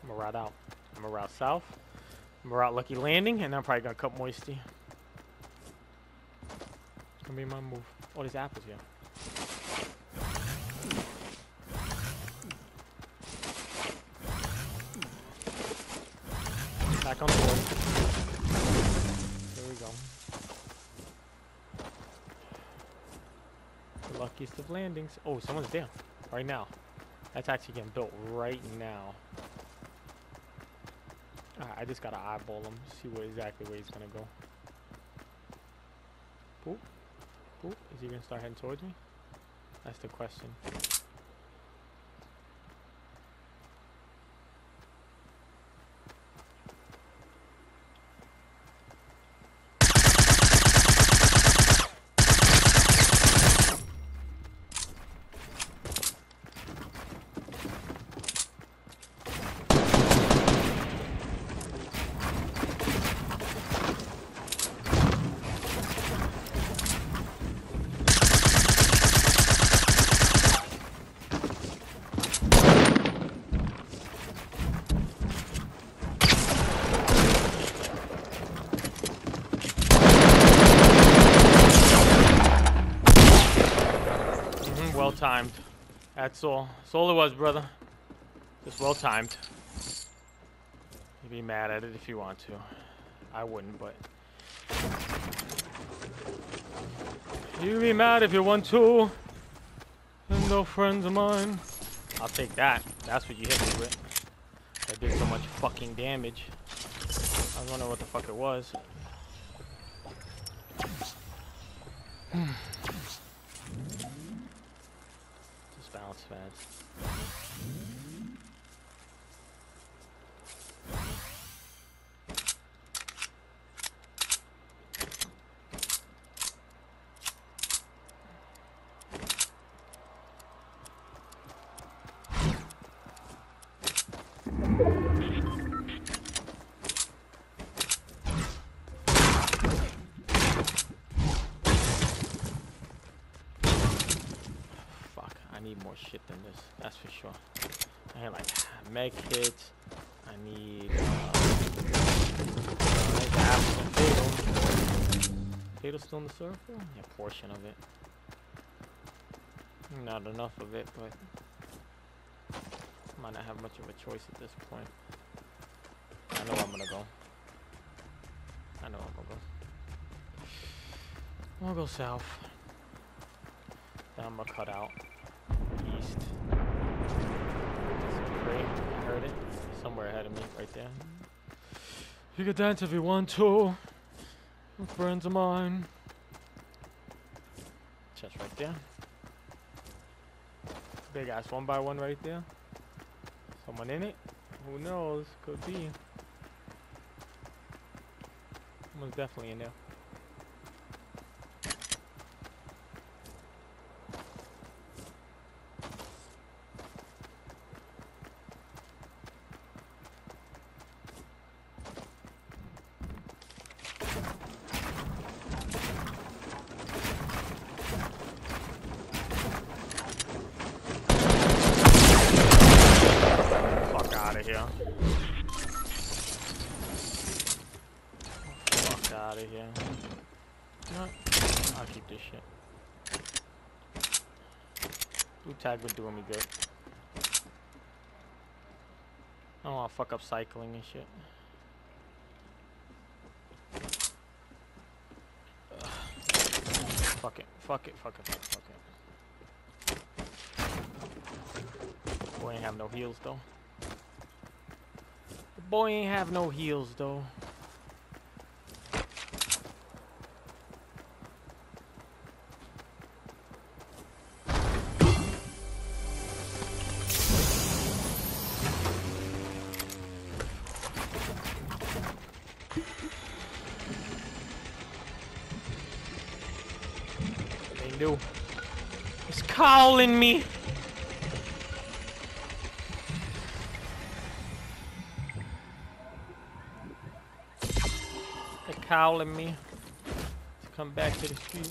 I'm gonna route out. I'm gonna route south. I'm gonna route Lucky Landing, and I'm probably gonna cut Moisty. It's gonna be my move. Oh, there's apples here. Back on the board. There we go. The luckiest of landings. Oh, someone's there right now. That's actually getting built right now. Alright, I just gotta eyeball him, see exactly where he's gonna go. Boop. Boop. Is he gonna start heading towards me? That's the question. Well timed. That's all. That's all it was, brother. Just well timed. You be mad at it if you want to. I wouldn't, but you can be mad if you want to. And no friends of mine. I'll take that. That's what you hit me with. I did so much fucking damage. I was wondering what the fuck it was. Bounce fast. Need more shit than this, that's for sure. I have like meg hits. I need fatal. Fatal still in the circle? Yeah, portion of it. Not enough of it, but might not have much of a choice at this point. I know where I'm gonna go. I know where I'm gonna go. I'll go south. Then I'm gonna cut out. East. Great. I heard it. Somewhere ahead of me, right there. You can dance if you want to. With friends of mine. Chest right there. Big ass 1x1 right there. Someone in it? Who knows? Could be. Someone's definitely in there. Here. Fuck out of here. No, I'll keep this shit. Blue tag would do me good. I don't want to fuck up cycling and shit. Ugh. Fuck it. Fuck it. Fuck it. Fuck it. Fuck it. Boy ain't have no heals though. Boy ain't have no heals though. They do. It's calling me. Calling me to come back to the street.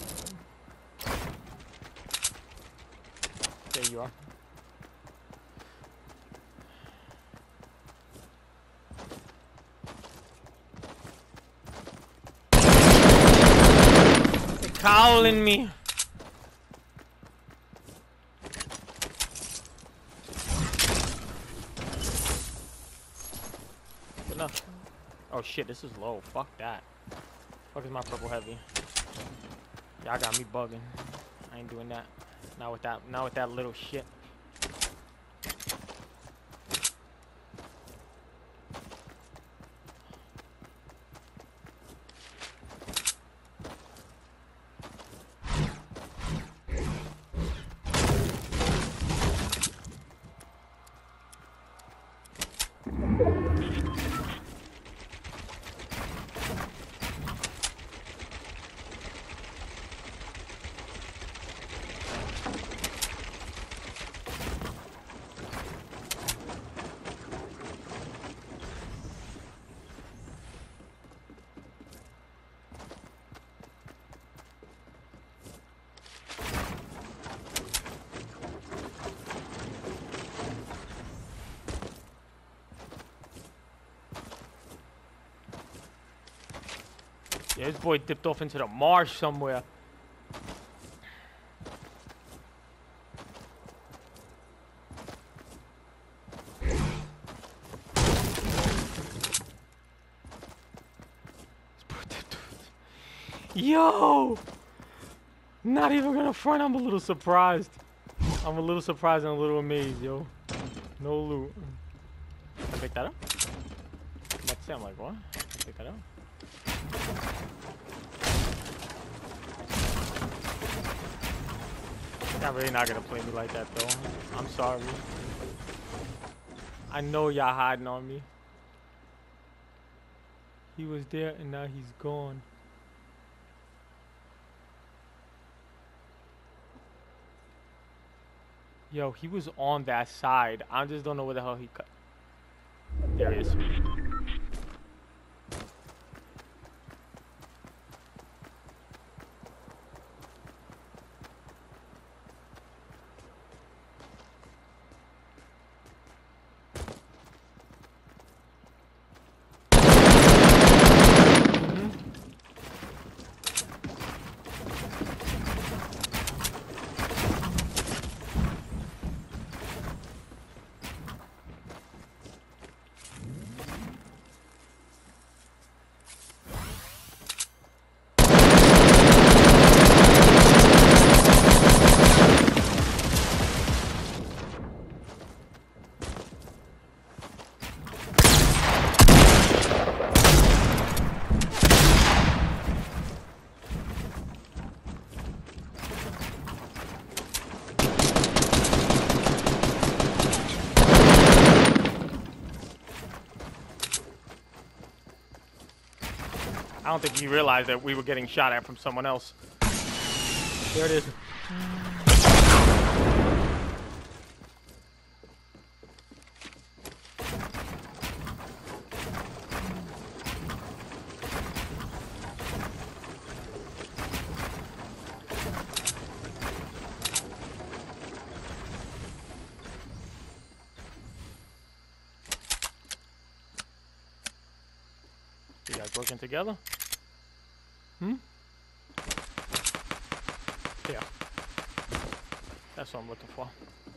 There you are. cowling me. Enough. Oh shit, this is low. Fuck that. Fuck is my purple heavy? Y'all got me bugging. I ain't doing that. Not with that little shit. Yeah, this boy dipped off into the marsh somewhere. Yo! Not even gonna front, I'm a little surprised. I'm a little surprised and a little amazed, yo. No loot. Can I pick that up? I'm about to say, I'm like, what? Can I pick that up? Y'all really not gonna play me like that, though. I'm sorry. I know y'all hiding on me. He was there and now he's gone. Yo, he was on that side. I just don't know where the hell he cut. There he is. I don't think he realized that we were getting shot at from someone else. There it is. You guys working together? Hmm? Yeah. That's what I'm looking for.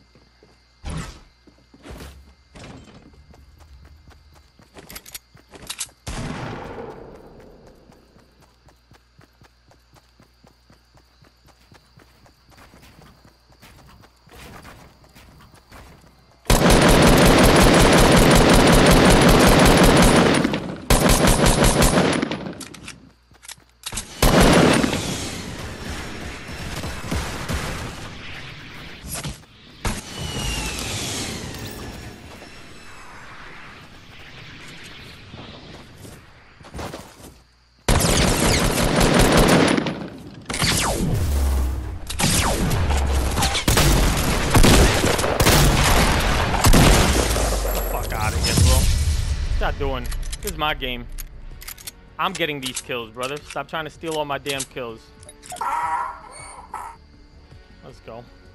Doing. This is my game. I'm getting these kills, brother. Stop trying to steal all my damn kills. Let's go.